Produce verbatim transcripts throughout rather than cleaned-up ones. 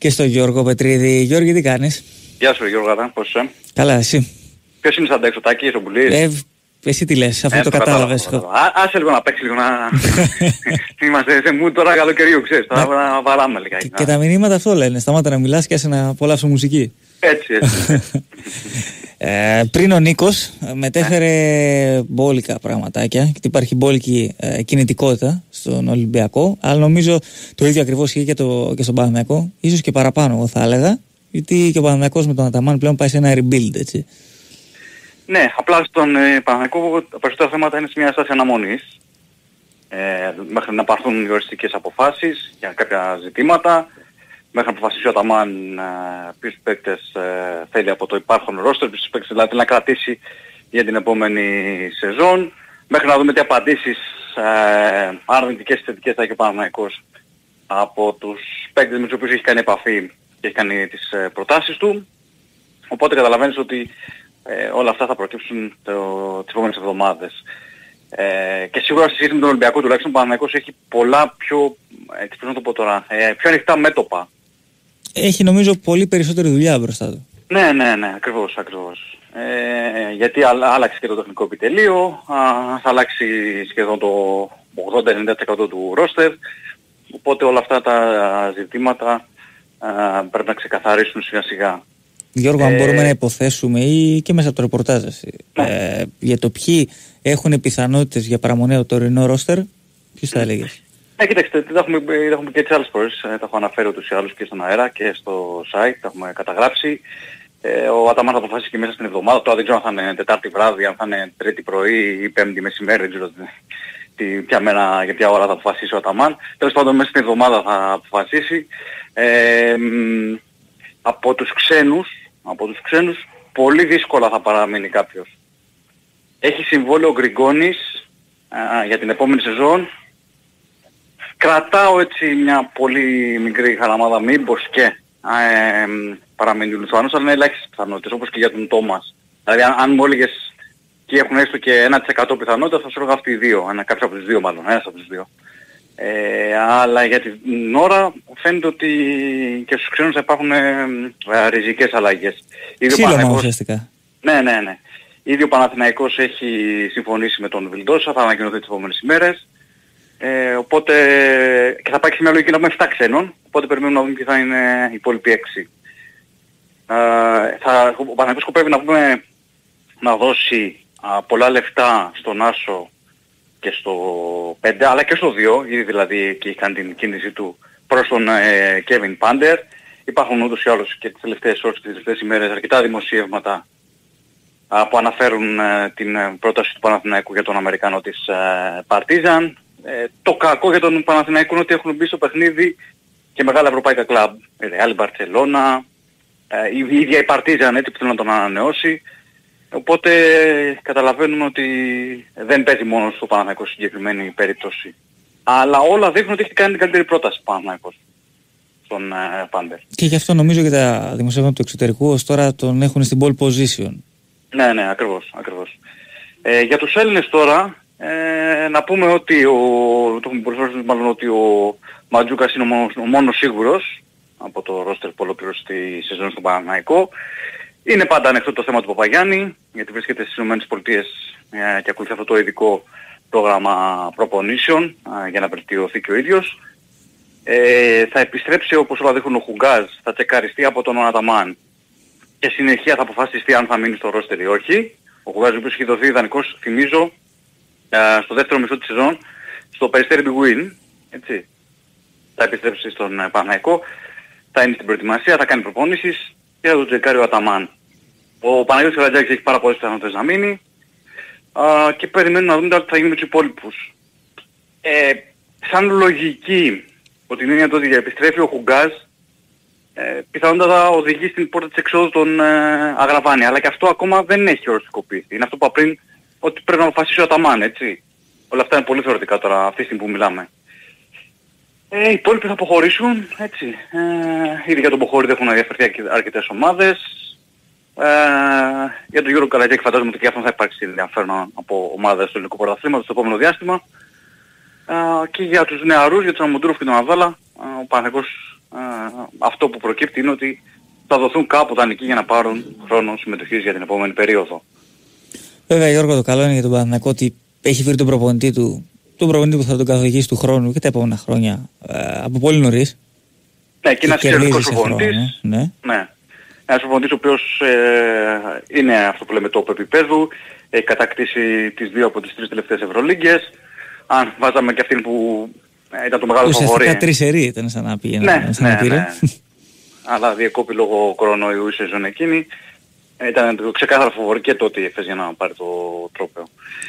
Και στο Γιώργο Πετρίδη. Γιώργη, τι κάνεις? Γεια σου Γιώργο, πώς είσαι? Καλά, εσύ? Ποιος είναι σαν τα εξωτάκης, ο Μπουλής? Ε, εσύ τι λες, αφού ε, το κατάλαβες. Άσε λίγο να παίξει λίγο να... Είμαστε σε μου τώρα καλοκαιριού, ξέρεις, τώρα να βαράμε λίγα. Και, και τα μηνύματα αυτό λένε, σταμάτα να μιλάς και άσε να απολαύσω μουσική. Έτσι, έτσι. ε, πριν ο Νίκος μετέφερε μπόλικα πραγματάκια, γιατί υπάρχει μπόλικη ε, κινητικότητα στον Ολυμπιακό, αλλά νομίζω το ίδιο ακριβώς ισχύει και, το, και στον Παναθηναϊκό, ίσως και παραπάνω εγώ θα έλεγα, γιατί και ο Παναθηναϊκός με τον Αταμάν πλέον πάει σε ένα rebuild, έτσι. Ναι, απλά στον ε, Παναθηναϊκό τα περισσότερα θέματα είναι σε μια στάση αναμονής, ε, μέχρι να πάρθουν διοριστικές αποφάσεις για κάποια ζητήματα, μέχρι να αποφασίσει ο Αταμάν ε, ποιους παίκτες ε, θέλει από το υπάρχον ρόστερ, ποιους παίκτες δηλαδή να κρατήσει για την επόμενη σεζόν, μέχρι να δούμε τι απαντήσεις ε, αρνητικές και θετικές θα έχει ο Παναθηναϊκός από τους παίκτες με τους οποίους έχει κάνει επαφή και έχει κάνει τις ε, προτάσεις του. Οπότε καταλαβαίνεις ότι ε, όλα αυτά θα προκύψουν το, τις επόμενες εβδομάδες. Ε, και σίγουρα στη σχέση με τον Ολυμπιακό τουλάχιστον ο Παναθηναϊκός έχει πολλά πιο, ε, πώς να το πω τώρα, ε, πιο ανοιχτά μέτωπα. Έχει νομίζω πολύ περισσότερη δουλειά μπροστά του. Ναι, ναι, ναι, ακριβώς, ακριβώς. Ε, γιατί άλλαξε και το τεχνικό επιτελείο, α, θα αλλάξει σχεδόν το ογδόντα με ενενήντα τοις εκατό του ρόστερ, οπότε όλα αυτά τα ζητήματα α, πρέπει να ξεκαθαρίσουν σιγά σιγά. Γιώργο, ε, αν μπορούμε να υποθέσουμε ή και μέσα από το ρεπορτάζ ναι. ε, για το ποιοι έχουν πιθανότητες για παραμονή από το τωρινό ρόστερ, ποιους θα έλεγες? Ναι, κοιτάξτε, τα έχουμε, τα έχουμε και τις άλλες φορές, τα έχω αναφέρει ούτως ή άλλως και στον αέρα και στο site, τα έχουμε καταγράψει. Ε, ο Αταμάν θα αποφασίσει και μέσα στην εβδομάδα, τώρα δεν ξέρω αν θα είναι Τετάρτη βράδυ, αν θα είναι Τρίτη πρωί ή Πέμπτη μεσημέρι, δεν ξέρω τι, ποια μέρα, για ποια ώρα θα αποφασίσει ο Αταμάν. Τέλος πάντων μέσα στην εβδομάδα θα αποφασίσει. Ε, από τους ξένους, από τους ξένους πολύ δύσκολα θα παραμείνει κάποιος. Έχει συμβόλαιο ο Γκριγκόνης α, για την επόμενη σεζόν. Κρατάω έτσι μια πολύ μικρή χαραμάδα μήπως και ε, παραμείνει ο Λιθουανός, αλλά είναι ελάχιστες πιθανότητες, όπως και για τον Τόμας. Δηλαδή αν, αν μου έλεγες και έχουν έστω και ένα τοις εκατό πιθανότητα θα σου έλεγα αυτοί οι δύο, ένα, κάποιος από τους δύο μάλλον, ένας από τους δύο. Ε, αλλά για την ώρα φαίνεται ότι και στους ξένους θα υπάρχουν ε, ριζικές αλλαγές. Ξύλωμα ουσιαστικά. Ναι, ναι, ναι. Ήδη ο Παναθηναϊκός έχει συμφωνήσει με τον Βιλντόσα, θα ανακοινωθεί τις επόμενες ημέρες. Ε, οπότε και θα πάει σε μια λογική να πούμε επτά ξένων, οπότε περιμένουμε να δούμε ποιοι θα είναι οι υπόλοιποι έξι. Ε, θα, ο Παναθηναϊκός σκοπεύει να, πούμε, να δώσει α, πολλά λεφτά στον Άσο και στο πέντε, αλλά και στο δύο, ήδη δηλαδή εκεί έχει κάνει την κίνηση του προς τον ε, Kevin Pander. Υπάρχουν ούτως ή άλλως και τις τελευταίες ώρες και τις τελευταίες ημέρες αρκετά δημοσίευματα α, που αναφέρουν ε, την πρόταση του Παναθηναϊκού για τον Αμερικανό της ε, Partizan. Ε, το κακό για τον Παναθηναϊκό είναι ότι έχουν μπει στο παιχνίδι και μεγάλα ευρωπαϊκά κλαμπ. Η Real Barcelona, ε, η ίδια η Partizan έτσι που θέλει να τον ανανεώσει. Οπότε καταλαβαίνουμε ότι δεν παίζει μόνο στο Παναθηναϊκό συγκεκριμένη περίπτωση. Αλλά όλα δείχνουν ότι έχει κάνει την καλύτερη πρόταση ο Παναθηναϊκός στον ε, Πάντερ. Και γι' αυτό νομίζω και τα δημοσιεύματα του εξωτερικού ως τώρα τον έχουν στην pole position. Ναι, ναι, ακριβώς, ακριβώς. Ε, για τους Έλληνες τώρα, ε, να πούμε ότι ο, το έχουμε προσφέρει μάλλον ότι ο Μαντζούκας είναι ο μόνος, ο μόνος σίγουρος από το ρόστερ που ολοκλήρωσε τη σεζόν στον Παναθηναϊκό. Είναι πάντα ανοιχτό το θέμα του Παπαγιάννη, γιατί βρίσκεται στις ΗΠΑ ε, και ακολουθεί αυτό το ειδικό πρόγραμμα προπονήσεων ε, για να βελτιωθεί και ο ίδιος. Ε, θα επιστρέψει όπως όλα δείχνουν ο Χουγκάζ, θα τσεκαριστεί από τον Αταμάν και συνεχεία θα αποφασιστεί αν θα μείνει στο ρόστερ ή όχι. Ο Χουγκάζ ο οποίος έχει δοθεί ιδανικός, θυμίζω, ε, στο δεύτερο μισό της σεζόν, στο Περιστέρι Big Win, έτσι. Θα επιστρέψει στον ε, Παναθηναϊκό, θα είναι στην προετοιμασία, θα κάνει προπόνησεις και θα το τσεκάρει ο Αταμάν. Ο Παναγιώτης Καρατζάκης έχει πάρα πολλές πιθανότητες να μείνει α, και περιμένουν να δούμε τι θα γίνει με τους υπόλοιπους. Ε, σαν λογική, ότι είναι τότε για επιστρέφει ο Χουγκάζ, ε, πιθανότατα θα οδηγεί στην πόρτα της εξόδου τον ε, Αγραβάνη. Αλλά και αυτό ακόμα δεν έχει οριστικοποιηθεί. Είναι αυτό που είπα πριν, ότι πρέπει να αποφασίσει ο Αταμάν, έτσι. Όλα αυτά είναι πολύ θεωρητικά τώρα, αυτή τη στιγμή που μιλάμε. Ε, οι υπόλοιποι θα αποχωρήσουν, έτσι. Ε, ήδη για τον Ποχώρη έχουν ενδιαφερθεί αρκετές ομάδες. Ε, για τον Γιώργο Καλατζάκη φαντάζομαι ότι και αυτό θα υπάρξει ενδιαφέρον από ομάδες του ελληνικού πρωταθλήματος στο επόμενο διάστημα. Ε, και για τους νεαρούς, για τον Αμοντούροφ και τον Αβδάλα, ε, ο Παναθηναϊκός αυτό που προκύπτει είναι ότι θα δοθούν κάπου δανεικοί για να πάρουν χρόνο συμμετοχής για την επόμενη περίοδο. Βέβαια, Γιώργο, το καλό είναι για τον Παναθηναϊκό ότι έχει βρει τον προπονητή του, τον προπονητή που θα τον καθοδηγήσει του χρόνου και τα επόμενα χρόνια ε, από πολύ νωρίς. Ναι, και ένας εξαιρετικός προπονητής. Ναι. ναι. Ένας προπονητής ο οποίος ε, είναι αυτό που λέμε top επίπεδου, έχει κατακτήσει τις δύο από τις τρεις τελευταίες Ευρωλίγκες. Αν βάζαμε και αυτήν που ε, ήταν το μεγάλο φαβορί. Ουσιαστικά τρεις σερί ήταν σαν να πήγαινε. Ναι, σαν ναι, ναι. Αλλά διεκόπη λόγω κορονοϊού η σεζόν εκείνη. Ήταν το ξεκάθαρο φαβορί και τότε η Εφές για να πάρει το τρόπαιο.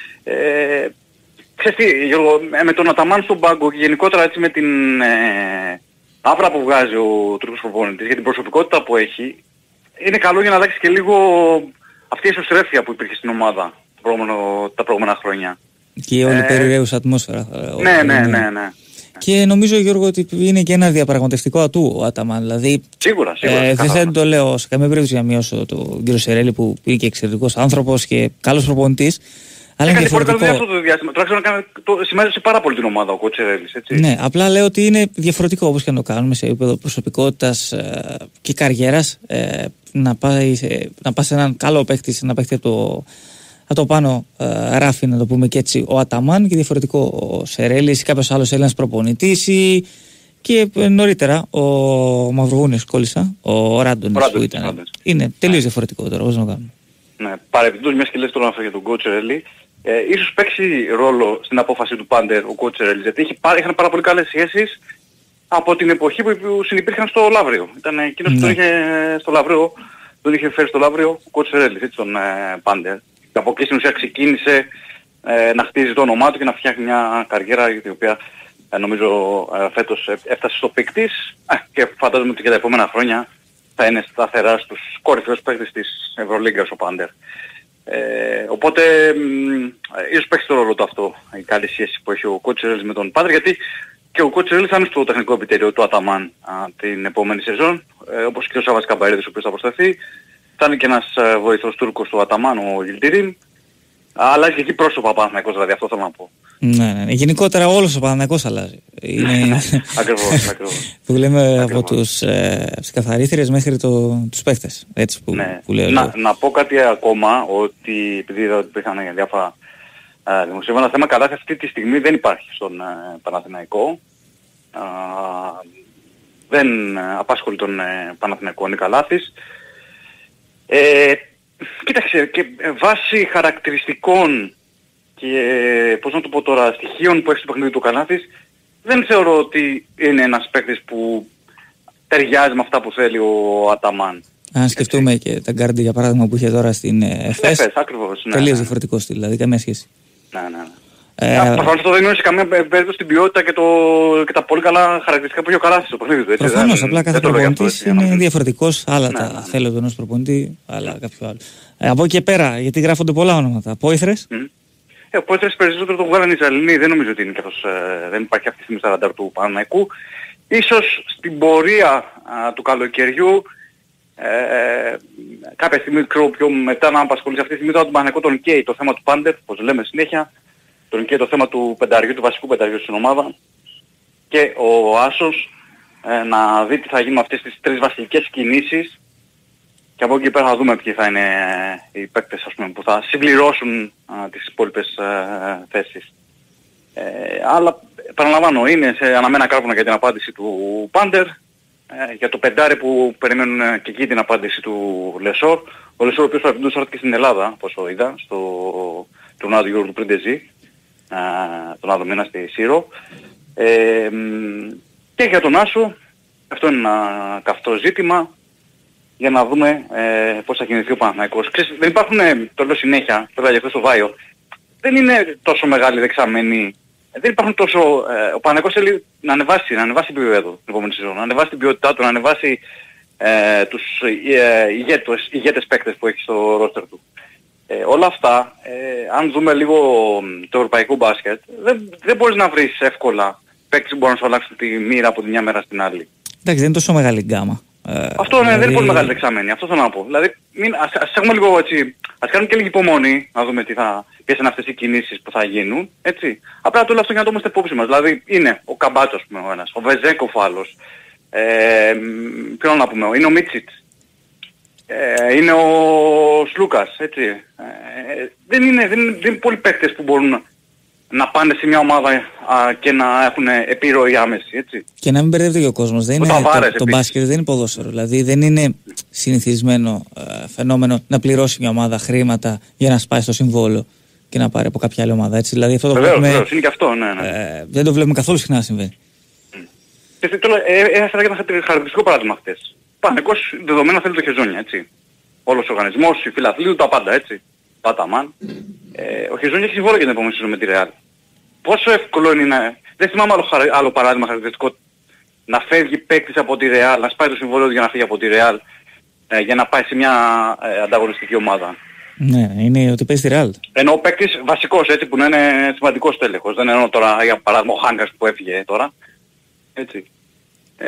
Ε, ξέρεις τι, Γιώργο, με τον Αταμάν στον πάγκο και γενικότερα έτσι με την ε, άβρα που βγάζει ο Τούρκος προπονητής για την προσωπικότητα που έχει, είναι καλό για να αλλάξει και λίγο αυτή η εσωστρέφεια που υπήρχε στην ομάδα το προηγούμενο, τα προηγούμενα χρόνια. Και η όλη ε, περιραίουσα ατμόσφαιρα. Ναι, ναι, ναι, ναι. Και νομίζω, Γιώργο, ότι είναι και ένα διαπραγματευτικό ατού ο Αταμάν. Δηλαδή, σίγουρα, σίγουρα. Ε, δεν το λέω σε καμία περίπτωση για να μειώσω τον κύριο Σερέλη που είναι και εξαιρετικός άνθρωπος και καλός προπονητής. Αλλά είναι διαφορετικό. Πολύ καλό αυτό το διάστημα. Τουλάχιστον σημαίνει πάρα πολύ την ομάδα ο Κότς Σερέλης, έτσι. Ναι, απλά λέω ότι είναι διαφορετικό όπως και να το κάνουμε σε επίπεδο προσωπικότητας ε, και καριέρας. Ε, να πάει σε, να πάει σε έναν καλό παίκτη, σε ένα παίκτη από το, από το πάνω ε, ράφι, να το πούμε και έτσι, ο Αταμάν, και διαφορετικό ο Σερέλης ή κάποιος άλλος Έλληνας προπονητής ή και νωρίτερα ο Μαυροβούνιος κόλλησα, ο Ράντονης που ήταν. Ράντονης. Είναι τελείως διαφορετικό τώρα, πώς να το κάνουμε. Ναι, παρεμπιπτόντως μιας και λες τώρα για τον Κότς Σερέλη, ε, ίσως παίξει ρόλο στην απόφαση του Πάντερ ο Κότς Σερέλης, γιατί είχε, είχαν πάρα πολύ καλές σχέσεις από την εποχή που συνυπήρχαν στο Λαύριο. Ήταν εκείνος ναι. που τον είχε στο Λαύριο, τον είχε φέρει στο Λαύριο ο Κότς Σερέλης, έτσι τον ε, Πάντερ. Και από εκεί στην ουσία ξεκίνησε ε, να χτίζει το όνομά του και να φτιάχνει μια καριέρα για την οποία ε, νομίζω ε, φέτος έφτασε στο πικ της ε, και φαντάζομαι ότι και τα επόμενα χρόνια θα είναι σταθερά στους κορυφαίους παίκτες της Ευρωλίγκας ο Πάντερ. Ε, οπότε μ, ίσως παίξει το ρόλο του αυτό η καλή σχέση που έχει ο Κότς Σερέλης με τον Πάντερ, γιατί και ο Κότς Σερέλης θα είναι στο τεχνικό επιτελείο του Αταμάν α, την επόμενη σεζόν, ε, όπως και ο Σάββας Καμπαρίδης ο οποίος θα προσταθεί. Θα είναι και ένας ε, βοηθός Τούρκος του Αταμάν, ο Γιλτιρίν. Αλλάζει και εκεί πρόσωπα ο Παναθηναϊκός, δηλαδή αυτό θέλω να πω. Ναι, ναι, ναι. Γενικότερα όλος ο Παναθηναϊκός αλλάζει. Είναι... ακριβώς, ακριβώς. Που λέμε ακριβώς. Από τους ε, καθαρίστριες μέχρι το, τους παίχτες. Έτσι που, ναι. που λέω. Να, να πω κάτι ακόμα, ότι επειδή είδα ότι υπήρχαν διάφορα ε, δημοσίευματα, θέμα κατάσταση αυτή τη στιγμή δεν υπάρχει στον ε, Παναθηναϊκό. Ε, δεν ε, απάσχολει τον ε, Παναθηναϊκό Νίκα Λάθης. Ε, κοίταξε, και βάσει χαρακτηριστικών και πώς να το πω τώρα, στοιχείων που έχει στο παιχνίδι του Καλάθης, δεν θεωρώ ότι είναι ένας παίκτης που ταιριάζει με αυτά που θέλει ο Αταμάν. Αν σκεφτούμε έτσι. Και τα γκάρντι για παράδειγμα που είχε τώρα στην Εφές, ακριβώς, ναι, τελείως ναι. διαφορετικό στυλ, δηλαδή καμία σχέση. Ναι, ναι, ναι. Ε, προφανώς αυτό δεν είναι σε καμία περίπτωση την ποιότητα και, το, και τα πολύ καλά χαρακτηριστικά που έχει ο Καλάθης στο παιχνίδι του. Έτσι, προφανώς, δεν, απλά κάθε προπονητής είναι ναι. διαφορετικός, άλλα ναι, τα ναι, ναι. θέλω του ενός προπονητή, άλλα κάποιο άλλο. Ε, από εκεί και πέρα, γιατί γράφονται πολλά ονόματα. Πόηθρες. Mm. Ε, ο Πόηθρες περισσότερο το βγάλανε οι Ισραηλοί, δεν νομίζω ότι είναι καθώς ε, δεν υπάρχει αυτή τη στιγμή στα ραντάρ του Παναθηναϊκού. Ίσως στην πορεία α, του καλοκαιριού ε, κάποια στιγμή πιο μετά να απασχολήσει αυτή τη στιγμή τώρα τον Παναθηναϊκό τον καίει το θέμα του Πάντερ, όπως λέμε συνέχεια. Τον και το θέμα του πενταριού, του βασικού πενταριού στην ομάδα και ο Άσος ε, να δει τι θα γίνει με αυτές τις τρεις βασικές κινήσεις και από εκεί πέρα θα δούμε ποιοι θα είναι οι παίκτες ας πούμε, που θα συμπληρώσουν α, τις υπόλοιπες α, θέσεις. Ε, αλλά παραλαμβάνω είναι σε αναμένα κάρβουνα για την απάντηση του Πάντερ, ε, για το πεντάρι που περιμένουν και εκεί την απάντηση του Λεσόρ. Ο Λεσόρ ο οποίος παραπιντούσε έρθει και στην Ελλάδα, όπως το είδα, στο τουρνουά του Πριντεζή. τον άλλο μήνα στη Σύρο. Ε, και για τον Άσο, αυτό είναι ένα καυτό ζήτημα για να δούμε ε, πώς θα κινηθεί ο Παναθηναϊκός. Ξέρεις, δεν υπάρχουν, το λέω συνέχεια, το έλεγα για αυτό στο Βάιο, δεν είναι τόσο μεγάλη δεξαμενή. Δεν υπάρχουν τόσο... Ε, ο Παναθηναϊκός θέλει να ανεβάσει, να ανεβάσει επίπεδο την επόμενη σεζόν, να ανεβάσει την ποιότητά του, να ανεβάσει ε, τους ε, ηγέτες, ηγέτες παίκτες που έχει στο ρόστερ του. Ε, όλα αυτά, ε, αν δούμε λίγο το ευρωπαϊκό μπάσκετ, δεν, δεν μπορείς να βρεις εύκολα παίκτες που μπορούν να σου αλλάξουν τη μοίρα από τη μια μέρα στην άλλη. Εντάξει, δεν είναι τόσο μεγάλη γκάμα. Ε, αυτό ναι, δηλαδή... δεν είναι πολύ μεγάλη δεξαμένη, αυτό θέλω να πω. Δηλαδή, μην, ας, ας έχουμε λίγο έτσι, ας κάνουμε και λίγη υπομονή, να δούμε τι θα, ποιες είναι αυτές οι κινήσεις που θα γίνουν, έτσι. Απλά το όλο αυτό για να το είμαστε υπόψη μας. Δηλαδή, είναι ο Καμπάτσος, ας πούμε, ο ένας, ο Βεζέκοφ άλλος, Ε, ποιον να πούμε, είναι ο Μίτσιτς. Ε, είναι ο Σλούκας, έτσι. Ε, δεν, είναι, δεν, είναι, δεν είναι πολλοί παίκτες που μπορούν να, να πάνε σε μια ομάδα α, και να έχουν επιρροή άμεση, έτσι. Και να μην μπερδεύεται και ο κόσμος. Δεν είναι, το, το, το μπάσκετ δεν είναι ποδόσφαιρο. Δηλαδή δεν είναι συνηθισμένο ε, φαινόμενο να πληρώσει μια ομάδα χρήματα για να σπάσει το συμβόλαιο και να πάρει από κάποια άλλη ομάδα. Έτσι. Δηλαδή αυτό το βεβαίως, βλέπουμε, βεβαίως, είναι και αυτό, ναι, ναι. Ε, δεν το βλέπουμε καθόλου συχνά να συμβαίνει. Και τώρα έφερα και ένα χαρακτηριστικό παράδειγμα χτες. Πανεκώς δεδομένα θέλει το Χεζόνια, έτσι. Όλος ο οργανισμός, οι φιλαθλοί, τα πάντα, έτσι. Πάτα μαν. Ε, ο Χεζόνια έχει συμβόλαιο για την επόμενη σεζόν με τη Ρεάλ. Πόσο εύκολο είναι να... Δεν θυμάμαι άλλο, άλλο παράδειγμα χαρακτηριστικό να φεύγει παίκτης από τη Ρεάλ, να σπάει το συμβόλαιο για να φύγει από τη Ρεάλ ε, για να πάει σε μια ε, ανταγωνιστική ομάδα. Ναι, είναι ότι παίζει τη Ρεάλ. Ενώ ο παίκτης βασικός, έτσι, που να είναι σημαντικός τέλεχος. Δεν εννοώ τώρα για παράδειγμα ο Χάγκας που έφυγε τώρα. Έτσι. Ε,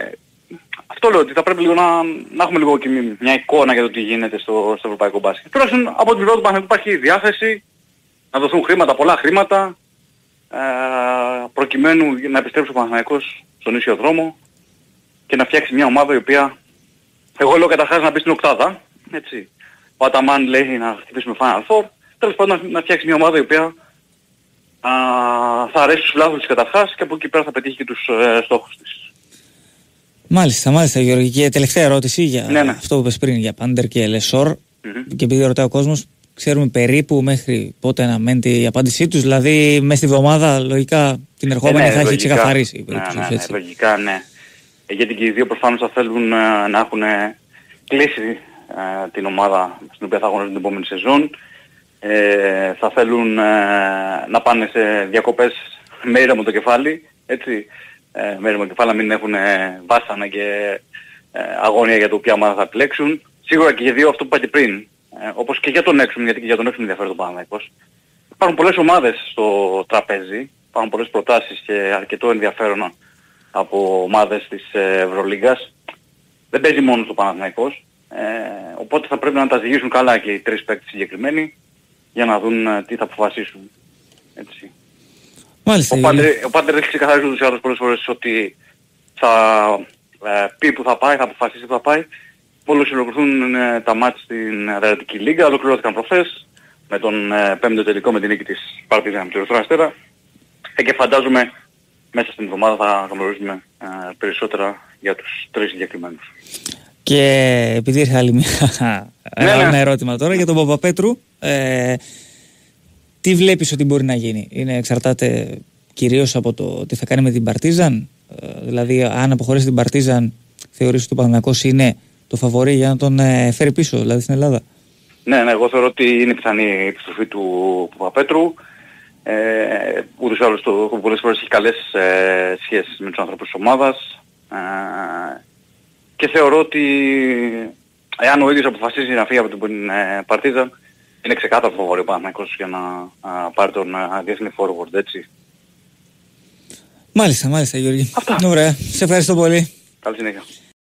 αυτό λέω ότι θα πρέπει λίγο να, να έχουμε λίγο και μια εικόνα για το τι γίνεται στο, στο ευρωπαϊκό μπάσκετ. Τουλάχιστον από την πλευρά του Παναθηναϊκού υπάρχει διάθεση να δοθούν χρήματα, πολλά χρήματα, ε, προκειμένου να επιστρέψει ο Παναθηναϊκός στον ίσιο δρόμο και να φτιάξει μια ομάδα η οποία, εγώ λέω καταρχάς να μπει στην οκτάδα, έτσι. Ο Αταμάν λέει να χτυπήσουμε Final Four, τέλος πάντων να, να φτιάξει μια ομάδα η οποία α, θα αρέσει στους φιλάθλους της καταρχάς και από εκεί πέρα θα πετύχει και τους ε, στόχους της. Μάλιστα, μάλιστα Γιώργη. Και τελευταία ερώτηση για ναι, ναι. αυτό που είπες πριν για Πάντερ και Λεσόρ. Mm-hmm. Και επειδή ρωτάει ο κόσμος, ξέρουμε περίπου μέχρι πότε αναμένεται η απάντησή τους. Δηλαδή μέσα στη βδομάδα λογικά την ερχόμενη ε, ναι, θα λογικά, έχει ξεκαθαρίσει. Ναι, ναι, ναι, λογικά ναι. Ε, γιατί και οι δύο προφανώς θα θέλουν ε, να έχουν ε, κλείσει ε, την ομάδα στην οποία θα αγωνίζουν την επόμενη σεζόν. Ε, θα θέλουν ε, να πάνε σε διακοπές με ήρεμο το κεφάλι, έτσι. Ε, με ήρεμο κεφάλι να μην έχουν ε, βάσανα και ε, αγώνια για το ποια ομάδα θα επιλέξουν. Σίγουρα και για δύο αυτό που είπα και πριν, ε, όπως και για τον έξω, γιατί και για τον έξω ενδιαφέρει το Παναθηναϊκός. Υπάρχουν πολλές ομάδες στο τραπέζι, υπάρχουν πολλές προτάσεις και αρκετό ενδιαφέρον από ομάδες της Ευρωλίγκας. Δεν παίζει μόνο το Παναθηναϊκός, ε, οπότε θα πρέπει να τα ζυγίσουν καλά και οι τρεις παίκτες συγκεκριμένοι για να δουν ε, τι θα αποφασίσουν. Έτσι. Μάλιστα, ο Πάντερ, ο Πάντερ έχει ξεκαθαρίσει ούτως ή άλλως πολλές φορές ότι θα ε, πει που θα πάει, θα αποφασίσει που θα πάει. Μόλις ολοκληρωθούν ε, τα μάτια στην Αδριατική Λίγκα, ολοκληρώθηκαν προχθές με τον ε, πέμπτο τελικό με την νίκη της Παρτίζαν με τον Ερυθρό Αστέρα. Ε, και φαντάζομαι μέσα στην εβδομάδα θα γνωρίζουμε ε, περισσότερα για τους τρεις συγκεκριμένους. Και επειδή ήρθε άλλη μια ναι, ένα ναι. ερώτημα τώρα για τον Παπαπέτρου. Ε, τι βλέπεις ότι μπορεί να γίνει? Είναι εξαρτάται κυρίως από το τι θα κάνει με την Παρτίζαν. Ε, δηλαδή αν αποχωρήσει την Παρτίζαν θεωρείς ότι ο Παναθηναϊκός είναι το φαβορί για να τον ε, φέρει πίσω, δηλαδή στην Ελλάδα? Ναι, ναι, εγώ θεωρώ ότι είναι πιθανή η επιστροφή του Παπαπέτρου. Ε, ούτως ή άλλως το πολλές φορές έχει καλές ε, σχέσεις με τους ανθρώπους της ομάδας. Ε, και θεωρώ ότι εάν ο ίδιος αποφασίζει να φύγει από την ε, Παρτίζαν, είναι ξεκάθαρο φαβορί ο Παναθηναϊκός για να α, πάρει τον α, διεθνή forward, έτσι. Μάλιστα, μάλιστα Γιώργη. Αυτά. Ωραία, σε ευχαριστώ πολύ. Καλή συνέχεια.